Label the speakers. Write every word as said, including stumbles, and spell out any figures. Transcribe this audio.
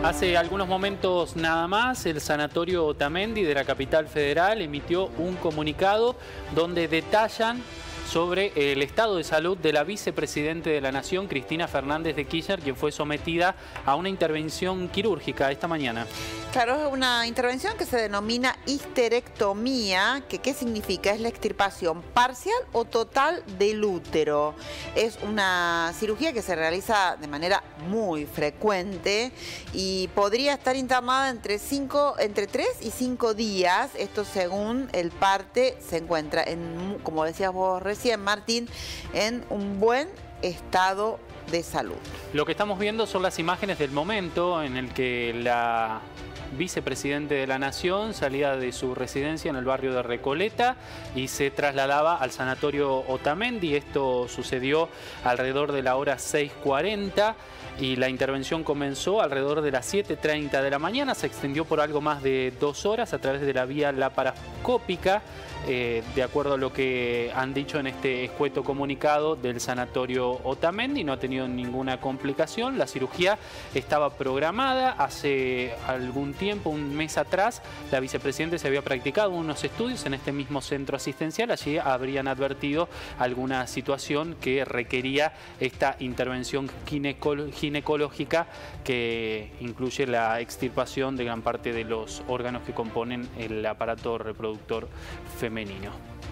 Speaker 1: Hace algunos momentos nada más, el Sanatorio Otamendi de la capital federal emitió un comunicado donde detallan sobre el estado de salud de la vicepresidente de la Nación, Cristina Fernández de Kirchner, quien fue sometida a una intervención quirúrgica esta mañana.
Speaker 2: Claro, es una intervención que se denomina histerectomía, que ¿qué significa? Es la extirpación parcial o total del útero. Es una cirugía que se realiza de manera muy frecuente y podría estar internada entre, cinco, entre tres y cinco días. Esto según el parte se encuentra, en, como decías vos recién, Martín, en un buen estado de salud.
Speaker 1: Lo que estamos viendo son las imágenes del momento en el que la vicepresidente de la Nación salía de su residencia en el barrio de Recoleta y se trasladaba al Sanatorio Otamendi. Esto sucedió alrededor de la hora seis cuarenta y la intervención comenzó alrededor de las siete treinta de la mañana. Se extendió por algo más de dos horas a través de la vía laparoscópica, eh, de acuerdo a lo que han dicho en este escueto comunicado del Sanatorio Otamendi. No ha tenido ninguna complicación. La cirugía estaba programada hace algún tiempo, un mes atrás. La vicepresidenta se había practicado unos estudios en este mismo centro asistencial. Allí habrían advertido alguna situación que requería esta intervención ginecológica que incluye la extirpación de gran parte de los órganos que componen el aparato reproductor femenino.